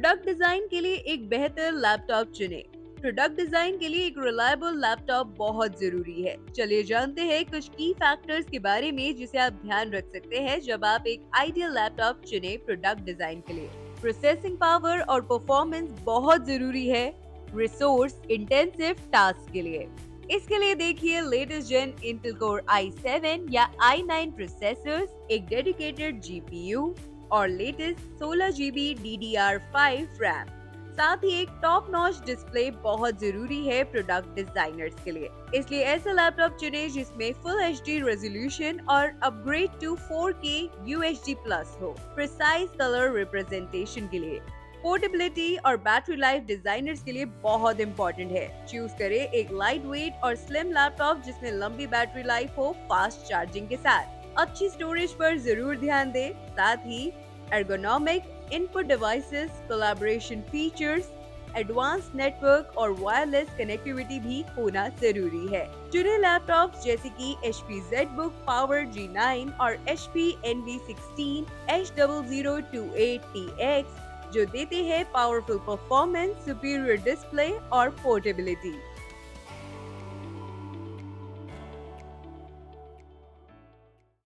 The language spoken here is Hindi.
प्रोडक्ट डिजाइन के लिए एक बेहतर लैपटॉप चुनें। प्रोडक्ट डिजाइन के लिए एक रिलायबल लैपटॉप बहुत जरूरी है। चलिए जानते हैं कुछ की फैक्टर्स के बारे में जिसे आप ध्यान रख सकते हैं जब आप एक आइडियल लैपटॉप चुने प्रोडक्ट डिजाइन के लिए। प्रोसेसिंग पावर और परफॉर्मेंस बहुत जरूरी है रिसोर्स इंटेंसिव टास्क के लिए। इसके लिए देखिए लेटेस्ट जेन इंटेल कोर i7 या i9 प्रोसेसर्स, एक डेडिकेटेड जीपीयू और लेटेस्ट 16 GB DDR5 RAM। साथ ही एक टॉप नॉच डिस्प्ले बहुत जरूरी है प्रोडक्ट डिजाइनर्स के लिए। इसलिए ऐसा लैपटॉप चुनें जिसमें फुल HD रेजोल्यूशन और upgrade to 4K UHD plus हो। प्रिसाइज कलर रिप्रेजेंटेशन के लिए पोर्टेबिलिटी और बैटरी लाइफ डिजाइनर्स के लिए बहुत इंपॉर्टेंट है। चूज करें एक लाइट वेट और स्लिम लैपटॉप जिसमें लंबी बैटरी लाइफ हो फास्ट चार्जिंग के साथ। अच्छी स्टोरेज पर जरूर ध्यान दें। साथ ही ergonomic input devices, collaboration features, advance network और वायरलेस कनेक्टिविटी भी होना जरूरी है। चुने लैपटॉप्स जैसे कि HP ZBook Power G9 और HP NV16 H0028TX जो देते हैं पावरफुल परफॉर्मेंस, सुपीरियर डिस्प्ले और पोर्टेबिलिटी।